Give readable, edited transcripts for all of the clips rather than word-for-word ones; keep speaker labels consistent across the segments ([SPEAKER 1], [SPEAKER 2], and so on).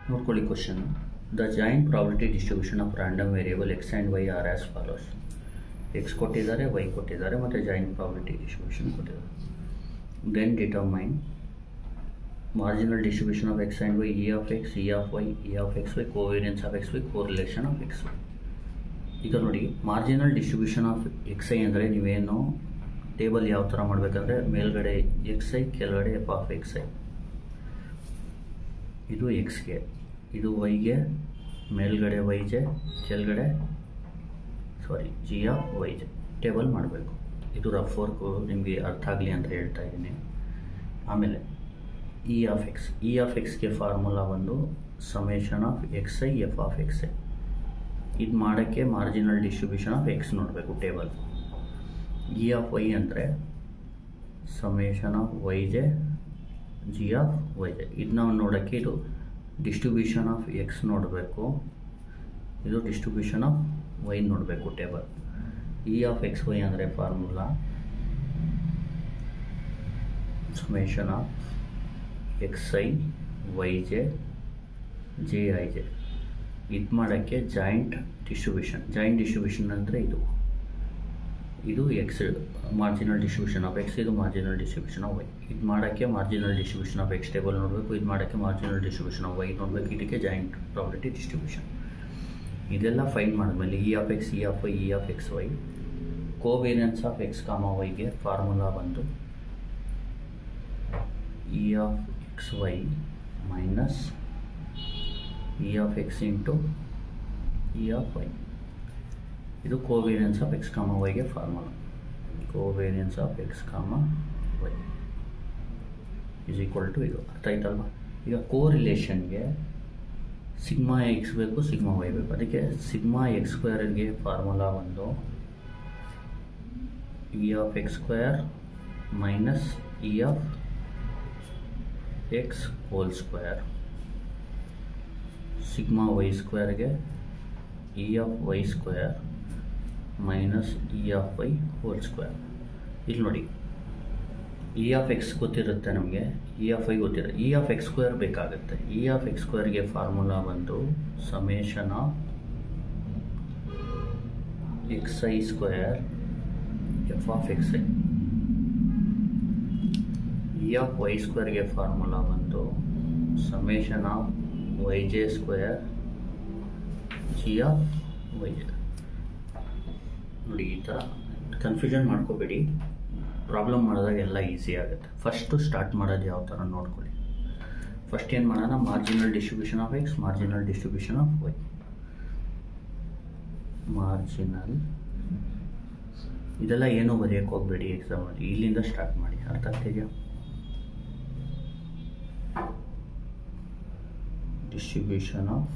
[SPEAKER 1] ನೋಡ್ಕೊಳ್ಳಿ question. The joint probability distribution of random variable X and Y are as follows. X ಕೊಟ್ಟಿದ್ದಾರೆ, Y ಕೊಟ್ಟಿದ್ದಾರೆ, ಮತ್ತು joint probability distribution ಕೊಟ್ಟಿದ್ದಾರೆ. Then determine marginal distribution of X and Y, E of X, E of Y, E of X Y, covariance of X Y, correlation of X Y. ಈಗ ನೋಡಿ, marginal distribution of X I ಅಂದರೆ ನೀವೇನು table ಯಾವ ಥರ ಮಾಡಬೇಕಂದ್ರೆ ಮೇಲ್ಗಡೆ X I, ಕೆಳಗಡೆ F of X I. ಇದು ಎಕ್ಸ್ಗೆ, ಇದು ವೈಗೆ, ಮೇಲ್ಗಡೆ ವೈ ಜೆ, ಕೆಳಗಡೆ G of Y J table ಮಾಡಬೇಕು. ಇದು ರಫ್ ವರ್ಕು, ನಿಮಗೆ ಅರ್ಥ ಆಗಲಿ ಅಂತ ಹೇಳ್ತಾ ಇದ್ದೀನಿ. ಆಮೇಲೆ E of X, E of ಎಕ್ಸ್ಗೆ ಫಾರ್ಮುಲಾ ಒಂದು summation of X I F of X I. ಇದು ಮಾಡೋಕ್ಕೆ ಮಾರ್ಜಿನಲ್ ಡಿಸ್ಟ್ರಿಬ್ಯೂಷನ್ ಆಫ್ ಎಕ್ಸ್ ನೋಡಬೇಕು ಟೇಬಲ್. ಇ ಆಫ್ ವೈ ಅಂದರೆ summation of Y J G of Y J. ಇದನ್ನ ನೋಡೋಕ್ಕೆ ಇದು ಡಿಸ್ಟ್ರಿಬ್ಯೂಷನ್ ಆಫ್ ಎಕ್ಸ್ ನೋಡಬೇಕು, ಇದು ಡಿಸ್ಟ್ರಿಬ್ಯೂಷನ್ ಆಫ್ ವೈ ನೋಡಬೇಕು table. E of X Y ಅಂದರೆ formula summation of X I Y J J I J. ಇದು ಮಾಡೋಕ್ಕೆ ಜಾಯಿಂಟ್ ಡಿಸ್ಟ್ರಿಬ್ಯೂಷನ್ ಅಂದರೆ ಇದು X marginal distribution of X, ಇದು ಮಾರ್ಜಿನಲ್ ಡಿಸ್ಟ್ರಿಬ್ಯೂಷನ್ ಆಫ್ ವೈ. ಇದು ಮಾಡೋಕ್ಕೆ marginal distribution of X table ನೋಡಬೇಕು, ಇದು ಮಾಡೋಕ್ಕೆ ಮಾರ್ಜಿನಲ್ ಡಿಸ್ಟ್ರಿಬ್ಯೂಷನ್ ಆಫ್ ವೈ ನೋಡಬೇಕು. ಇದಕ್ಕೆ ಜಾಯಿಂಟ್ ಪ್ರಾಬಬಿಲಿಟಿ ಡಿಸ್ಟ್ರಿಬ್ಯೂಷನ್. ಇದೆಲ್ಲ ಫೈಂಡ್ ಮಾಡಿದ್ಮೇಲೆ E of X, E of Y, E of X Y, covariance of X comma ವೈಗೆ ಫಾರ್ಮುಲಾ ಬಂದು E of X Y minus E of X into E of Y. ಇದು covariance of X comma ವೈಗೆ formula. Covariance of X comma Y is equal to ಇದು. ಅರ್ಥ ಆಯ್ತಲ್ವ? ಈಗ ಕೋರಿಲೇಷನ್ಗೆ sigma X ಬೇಕು, ಸಿಗ್ಮಾ ವೈ ಬೇಕು. ಅದಕ್ಕೆ ಸಿಗ್ಮಾ ಎಕ್ಸ್ ಸ್ಕ್ವೇರ್ಗೆ ಫಾರ್ಮುಲಾ ಒಂದು E of X square minus E of X whole square. Sigma Y ಸ್ಕ್ವೇರ್ಗೆ E of Y square minus E of Y whole square. ಇಲ್ಲಿ ನೋಡಿ, ಇ ಆಫ್ ಎಕ್ಸ್ ಗೊತ್ತಿರುತ್ತೆ ನಮಗೆ, ಇ ಆಫ್ ವೈ ಗೊತ್ತಿರುತ್ತೆ, E of X square ಬೇಕಾಗುತ್ತೆ. E of X ಸ್ಕ್ವೇರ್ಗೆ formula ಬಂದು summation of X i square f of X i. E of y ಸ್ಕ್ವೇರ್ಗೆ formula ಬಂದು summation of Y j square g of Y j. ನೋಡಿ, ಈ ಥರ confusion ಮಾಡ್ಕೋಬೇಡಿ. Problem ಮಾಡಿದಾಗ ಎಲ್ಲ ಈಸಿ ಆಗುತ್ತೆ. ಫಸ್ಟು ಸ್ಟಾರ್ಟ್ ಮಾಡೋದು ಯಾವ ಥರ ನೋಡ್ಕೊಳ್ಳಿ. ಫಸ್ಟ್ ಏನು ಮಾಡೋಣ, marginal distribution of x, marginal distribution of y. Marginal ಇದೆಲ್ಲ ಏನೂ ಬರೆಯೋಕ್ಕೆ ಹೋಗಬೇಡಿ ಎಕ್ಸಾಮಲ್ಲಿ, ಇಲ್ಲಿಂದ ಸ್ಟಾರ್ಟ್ ಮಾಡಿ. ಅರ್ಥ ಆಗ್ತಿದೆಯಾ? Distribution of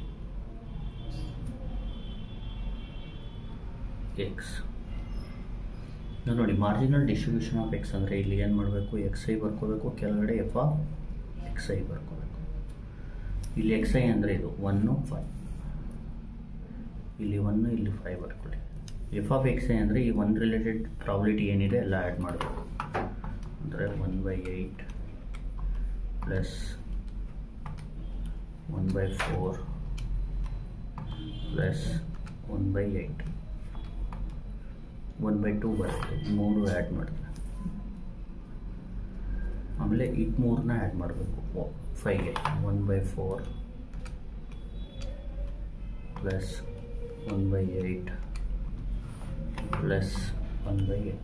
[SPEAKER 1] x. ನೋಡಿ, ಮಾರ್ಜಿನಲ್ ಡಿಸ್ಟ್ರಿಬ್ಯೂಷನ್ ಆಫ್ ಎಕ್ಸ್ ಅಂದರೆ ಇಲ್ಲಿ ಏನು ಮಾಡಬೇಕು, ಎಕ್ಸ್ ಐ ಬರ್ಕೋಬೇಕು, ಕೆಳಗಡೆ ಎಫ್ ಆಫ್ ಎಕ್ಸ್ ಐ ಬರ್ಕೋಬೇಕು. ಇಲ್ಲಿ ಎಕ್ಸ್ ಐ ಅಂದರೆ ಇದು 1 5, ಇಲ್ಲಿ 1 ಇಲ್ಲಿ 5 ಬರ್ಕೊಳ್ಳಿ. ಎಫ್ ಆಫ್ ಎಕ್ಸ್ ಐ ಅಂದರೆ ಈ 1 ರಿಲೇಟೆಡ್ ಪ್ರಾಬಬಿಲಿಟಿ ಏನಿದೆ ಎಲ್ಲ ಆ್ಯಡ್ ಮಾಡಬೇಕು. ಅಂದರೆ 1/8 ಪ್ಲಸ್ 1/4 ಪ್ಲಸ್ 1/8 1/2 ಬರುತ್ತೆ. 3 ಆ್ಯಡ್ ಮಾಡಿದ್ರೆ ಆಮೇಲೆ ಇದು 3ನ ಆ್ಯಡ್ ಮಾಡಬೇಕು 5ಗೆ. 1/4 ಪ್ಲಸ್ 1/8 ಪ್ಲಸ್ 1/8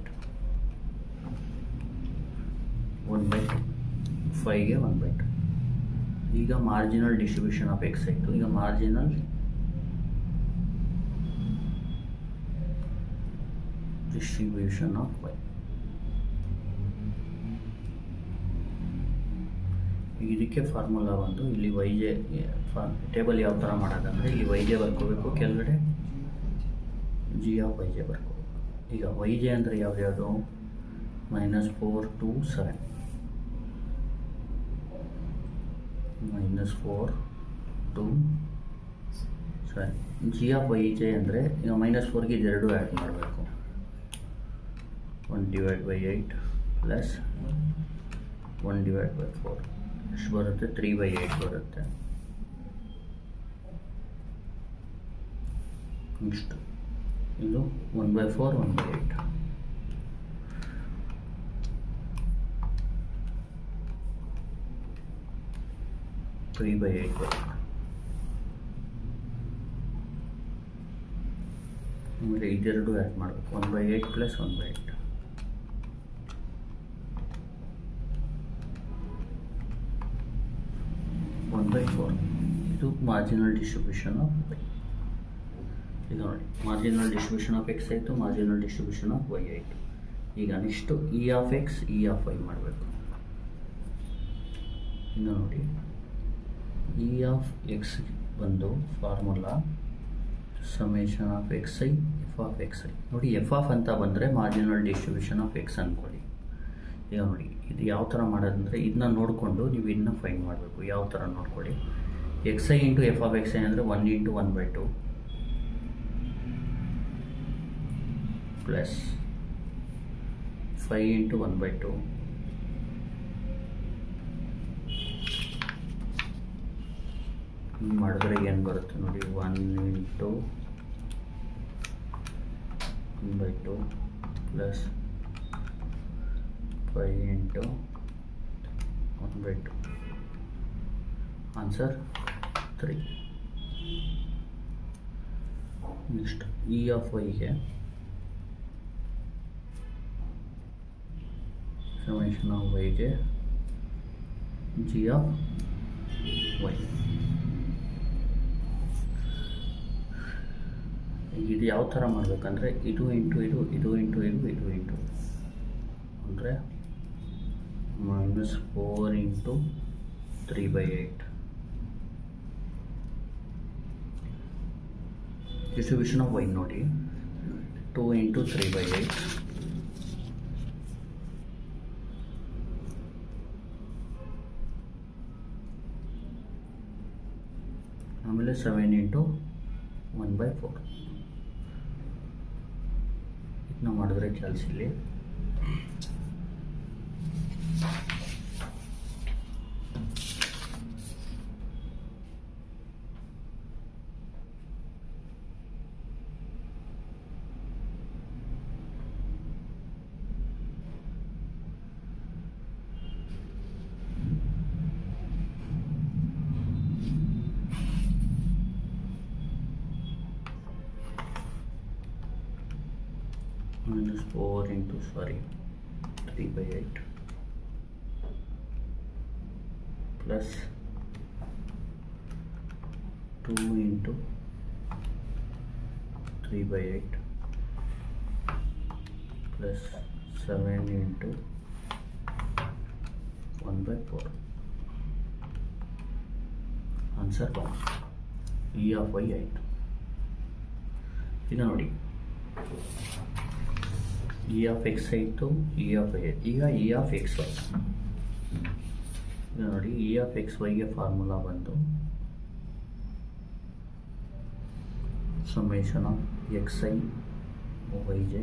[SPEAKER 1] 1/2 5ಗೆ 1/2. ಈಗ ಮಾರ್ಜಿನಲ್ ಡಿಸ್ಟ್ರಿಬ್ಯೂಷನ್ ಆಫ್ ಎಕ್ಸ್ ಆಯಿತು. ಈಗ ಮಾರ್ಜಿನಲ್ ಡಿಸ್ಟ್ರಿಬ್ಯೂಷನ್ ಆಫ್ ವೈ. ಇದಕ್ಕೆ ಫಾರ್ಮುಲಾ ಒಂದು ಇಲ್ಲಿ ವೈ ಜೆ ಟೇಬಲ್ ಯಾವ ಥರ ಮಾಡೋದಂದರೆ ಇಲ್ಲಿ ವೈ ಜೆ ಬರ್ಕೋಬೇಕು, ಕೆಳಗಡೆ ಜಿ ಆಫ್ ವೈ ಜೆ ಬರ್ಕೋಬೇಕು. ಈಗ ವೈ ಜೆ ಅಂದರೆ ಯಾವ್ದು, -4 to 7, -4 to 7. G of Y j ಅಂದರೆ ಈಗ -4ಗೆ ಇದೆರಡು ಆ್ಯಡ್ ಮಾಡಬೇಕು. 1/8 ಪ್ಲಸ್ 1/4 ಎಷ್ಟು ಬರುತ್ತೆ, 3/8 ಬರುತ್ತೆ. ನೆಕ್ಸ್ಟ್ ಇದು 1/4 1/8 3/8 ಆಮೇಲೆ ಇದೆರಡು ಆ್ಯಡ್ ಮಾಡಬೇಕು 1/8 + 1/8 1/4 ಇದು ಮಾರ್ಜಿನಲ್ ಡಿಸ್ಟ್ರಿಬ್ಯೂಷನ್ ಆಫ್ y. ಈಗ ನೋಡಿ ಮಾರ್ಜಿನಲ್ ಡಿಸ್ಟ್ರಿಬ್ಯೂಷನ್ ಆಫ್ x ಆಯಿತು, ಮಾರ್ಜಿನಲ್ ಡಿಸ್ಟ್ರಿಬ್ಯೂಷನ್ ಆಫ್ y ಆಯಿತು. ಈಗ next E of X E of y ಮಾಡಬೇಕು. ಇನ್ನು ನೋಡಿ ಇ ಆಫ್ ಎಕ್ಸ್ ಬಂದು formula summation of X I F of X i. ನೋಡಿ ಎಫ್ ಆಫ್ ಅಂತ ಬಂದರೆ ಮಾರ್ಜಿನಲ್ ಡಿಸ್ಟ್ರಿಬ್ಯೂಷನ್ ಆಫ್ ಎಕ್ಸ್ ಅಂದ್ಕೊಳ್ಳಿ. ಈಗ ನೋಡಿ ಇದು ಯಾವ ಥರ ಮಾಡೋದಂದರೆ ಇದನ್ನ ನೋಡಿಕೊಂಡು ನೀವು ಇದನ್ನ ಫೈಂಡ್ ಮಾಡಬೇಕು. ಯಾವ ಥರ ನೋಡ್ಕೊಳ್ಳಿ, x i into f of X I ಅಂದರೆ 1 × 1/2 ಪ್ಲಸ್ 5 × 1/2 ಮಾಡಿದ್ರೆ ಏನು ಬರುತ್ತೆ ನೋಡಿ, 1 × 1/2 plus 5 × 1/2 answer 3. Next E of ವೈಗೆ ಸಮೇಷನ್ ಆಫ್ ವೈಗೆ ಜಿ ಆಫ್ ವೈ. ಇದು ಯಾವ ಥರ ಮಾಡಬೇಕಂದ್ರೆ ಇದು ಇಂಟು ಇದು, ಇದು ಇಂಟು ಇದು, ಇದು ಇಂಟು ಅಂದರೆ -4 × 3/8 ಡಿಸ್ಟ್ರಿಬ್ಯೂಷನ್ ಆಫ್ y ನೋಡಿ 2 × 3/8 ಆಮೇಲೆ 7 × 1/4 ಇದನ್ನ ಮಾಡಿದ್ರೆ ಕೆಲಸ ಇಲ್ಲಿ -4 × 3/8 plus 2 × 3/8 plus 7 × 1/4 answer 1. E of y ಆಯಿತು. ಈಗ ನೋಡಿ ಇ ಆಫ್ ಎಕ್ಸ್ ಆಯಿತು, ಇ ಆಫ್ ವೈ. ಈಗ ಇ ಆಫ್ ಎಕ್ಸ್ ವೈ. ಈಗ ನೋಡಿ ಇ ಆಫ್ ಎಕ್ಸ್ ವೈಗೆ ಫಾರ್ಮುಲಾ ಬಂದು summation of X I Y j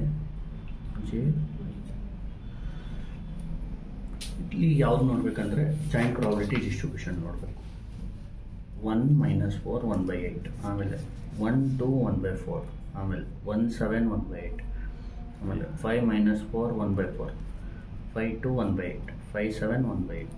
[SPEAKER 1] ಇಲ್ಲಿ ಯಾವ್ದು ನೋಡ್ಬೇಕಂದ್ರೆ ಜಾಯಿಂಟ್ ಪ್ರಾಬಬಿಲಿಟಿ ಡಿಸ್ಟ್ರಿಬ್ಯೂಷನ್ ನೋಡಬೇಕು. 1 - 4 1/8 ಆಮೇಲೆ 1 2 1/4 ಆಮೇಲೆ 1 7 1/8 ಆಮೇಲೆ 5 - 4 1/4 5 2 1/8 5 7 1/8.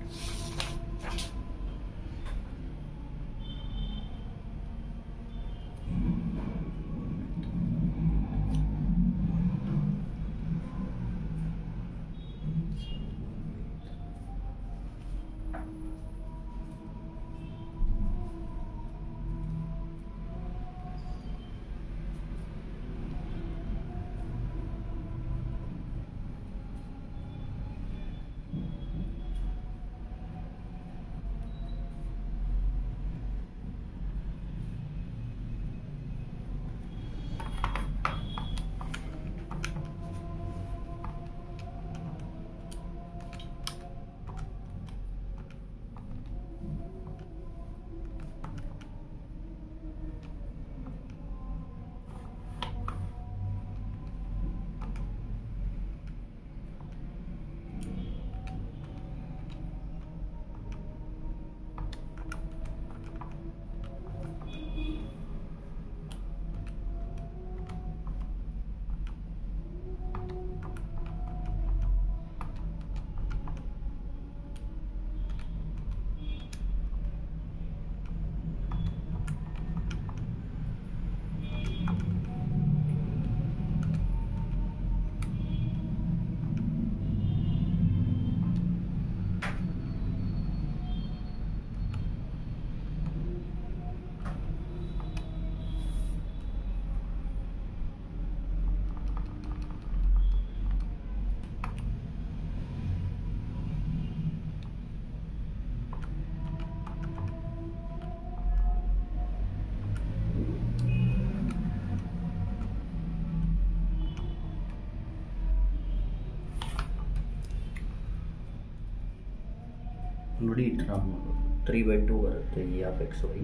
[SPEAKER 1] ನೋಡಿ ಈ ಥರ 3/2 ಬರುತ್ತೆ ಇ ಆಫ್ ಎಕ್ಸ್ ವೈ.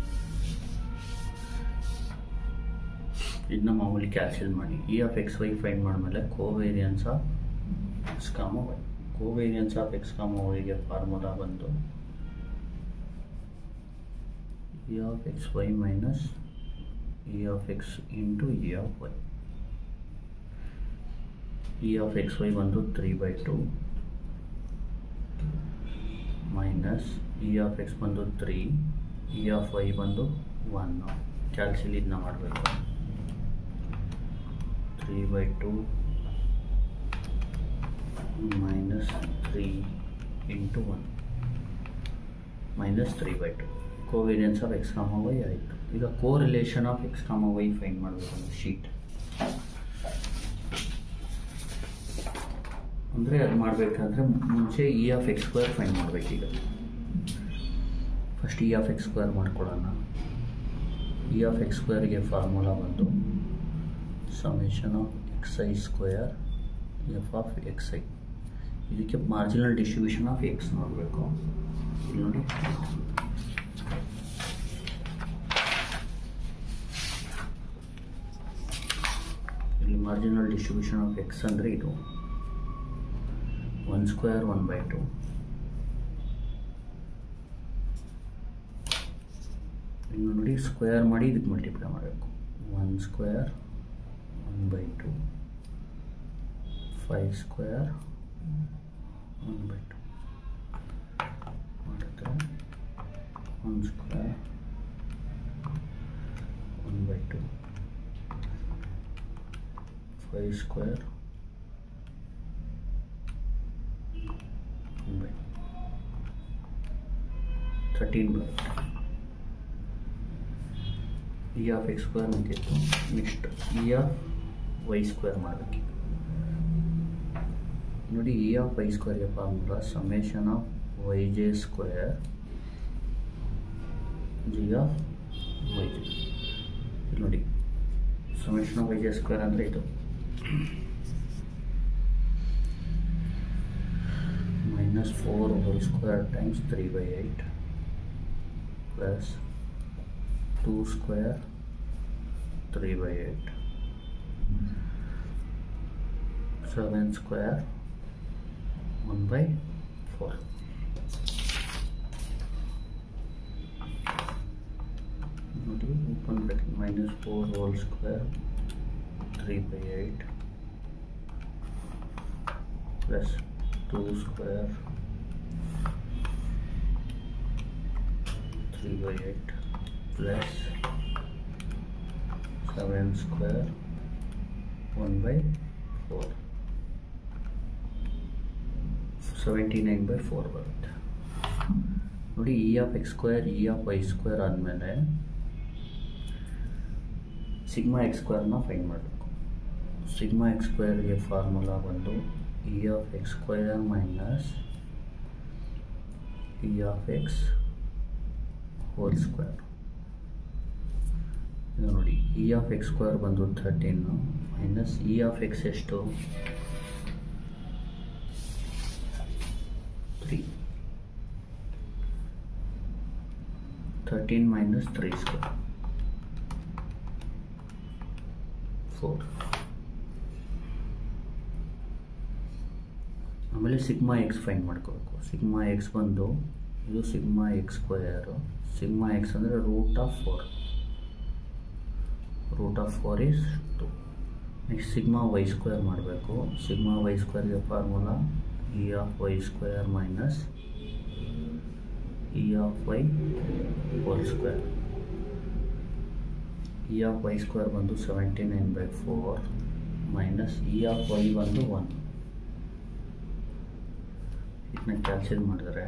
[SPEAKER 1] ಇದನ್ನ ಮಾಮೂಲಿ ಕ್ಯಾನ್ಸಲ್ ಮಾಡಿ. E of X y find ಮಾಡಿದ್ಮೇಲೆ covariance of X comma y. Covariance of X comma ವೈಗೆ ಫಾರ್ಮುಲಾ ಬಂದು E of X Y minus E of X into E of Y. E of X y ಬಂದು 3/2 minus E of x ಬಂದು 3, E of Y ಬಂದು 1. ಕ್ಯಾಲ್ಸಿಲ್ ಇದನ್ನ ಮಾಡಬೇಕು. 3/2 minus 3 into 1 minus 3/2. Covariance of X comma y ಆಯಿತು. ಈಗ correlation of X comma y find ಮಾಡಬೇಕು ಶೀಟ್. ಅಂದರೆ ಅದು ಮಾಡಬೇಕಾದ್ರೆ ಮುಂಚೆ E of X square find ಮಾಡಬೇಕೀಗ. First E of X square ಮಾಡ್ಕೊಳ್ಳೋಣ. ಇ ಆಫ್ ಎಕ್ಸ್ ಸ್ಕ್ವೇರ್ಗೆ ಫಾರ್ಮುಲಾ ಬಂದು summation of X i square f of X i. ಇದಕ್ಕೆ ಮಾರ್ಜಿನಲ್ ಡಿಸ್ಟ್ರಿಬ್ಯೂಷನ್ ಆಫ್ ಎಕ್ಸ್ ನೋಡಬೇಕು. ಇಲ್ಲಿ ನೋಡಿ, ಇಲ್ಲಿ ಮಾರ್ಜಿನಲ್ ಡಿಸ್ಟ್ರಿಬ್ಯೂಷನ್ ಆಫ್ ಎಕ್ಸ್ ಅಂದರೆ ಇದು 1² 1/2. ಇನ್ನು ನೋಡಿ ಸ್ಕ್ವೇರ್ ಮಾಡಿ ಇದಕ್ಕೆ ಮಲ್ಟಿಪ್ಲೈ ಮಾಡಬೇಕು. 1² 1/2 5² 1/2 ಮಾಡಿದ್ರೆ 1² 1/2 5² 13 ಬರುತ್ತೆ. ಇ ಆಫ್ ಎಕ್ಸ್ ಸ್ಕ್ವೇರ್ ಮುಗಿಯಿತು. Next E of Y square ಮಾಡಬೇಕು. ನೋಡಿ ಇ ಆಫ್ ವೈ ಸ್ಕ್ವೇರ್ಗೆ formula summation of Y j square g of Y j. ಇಲ್ಲಿ ನೋಡಿ summation of Y j square ಅಂದರೆ ಇದು -4 whole square times 3/8 plus 2² 3/8 7² 1/4. ನೋಡಿ open bracket -4 whole square 3/8 plus 2² 3/8 plus 7² 1/4 79/4 ಬರುತ್ತೆ. ನೋಡಿ E of X square E of Y square ಆದಮೇಲೆ sigma x ಸ್ಕ್ವೇರ್ನ find ಮಾಡಬೇಕು. ಸಿಗ್ಮಾ ಎಕ್ಸ್ ಸ್ಕ್ವೇರ್ಗೆ ಫಾರ್ಮುಲಾ ಬಂದು E of X square minus E of X whole square. ಇದು ನೋಡಿ ಇ ಆಫ್ ಎಕ್ಸ್ ಸ್ಕ್ವೇರ್ ಬಂದು 13 ಮೈನಸ್ ಇ ಆಫ್ ಎಕ್ಸ್ ಎಷ್ಟು 3. 13 minus 3² 4. ಆಮೇಲೆ ಸಿಗ್ಮಾ ಎಕ್ಸ್ ಫೈಂಡ್ ಮಾಡ್ಕೋಬೇಕು. ಸಿಗ್ಮಾ ಎಕ್ಸ್ ಬಂದು ಇದು sigma x square. Sigma x ಅಂದರೆ √4. √4 is 2. Next sigma y square ಮಾಡಬೇಕು. ಸಿಗ್ಮಾ ವೈ ಸ್ಕ್ವೇರ್ಗೆ formula E of Y square minus E of Y whole square. E of Y square ಬಂದು 79/4 minus E of Y ಬಂದು 1. ಇದನ್ನ cancel ಮಾಡಿದ್ರೆ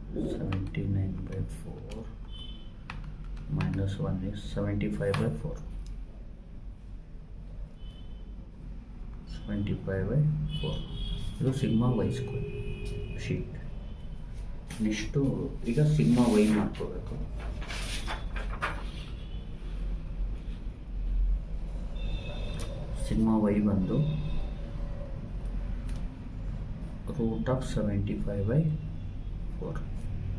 [SPEAKER 1] 79/4 minus 1 is 75/4. 75/4 ಇದು sigma y square ಶೀಟ್. Next ಈಗ sigma y ಮಾಡ್ಕೋಬೇಕು. ಸಿಗ್ಮಾ ವೈ ಬಂದು √75/4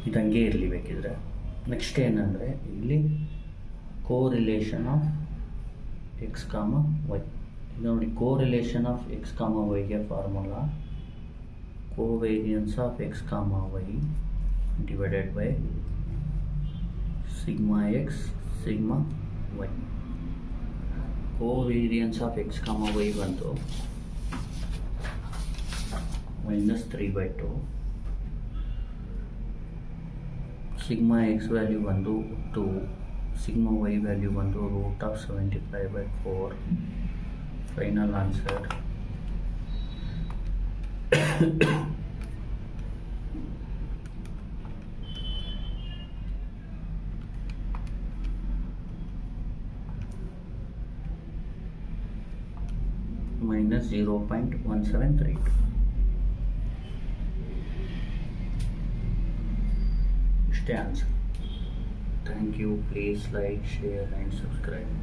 [SPEAKER 1] ಇದಂಗೆ ಇರಲಿ ಬೇಕಿದ್ರೆ. ನೆಕ್ಸ್ಟ್ ಏನಂದರೆ ಇಲ್ಲಿ correlation of X comma y. ಇದು ನೋಡಿ, ಕೋರಿಲೇಷನ್ ಆಫ್ ಎಕ್ಸ್ ಕಾಮ ವೈಗೆ formula covariance of X comma y divided by sigma x sigma y. Covariance of X comma y ಬಂತು -3/2. ಸಿಗ್ಮಾ ಎಕ್ಸ್ ವ್ಯಾಲ್ಯೂ ಬಂದು 2, ಸಿಗ್ಮಾ ವೈ ವ್ಯಾಲ್ಯೂ ಬಂದು √75/4. Final answer -0.1732. ಇಷ್ಟೇ answer. Thank you. Please like, share and subscribe.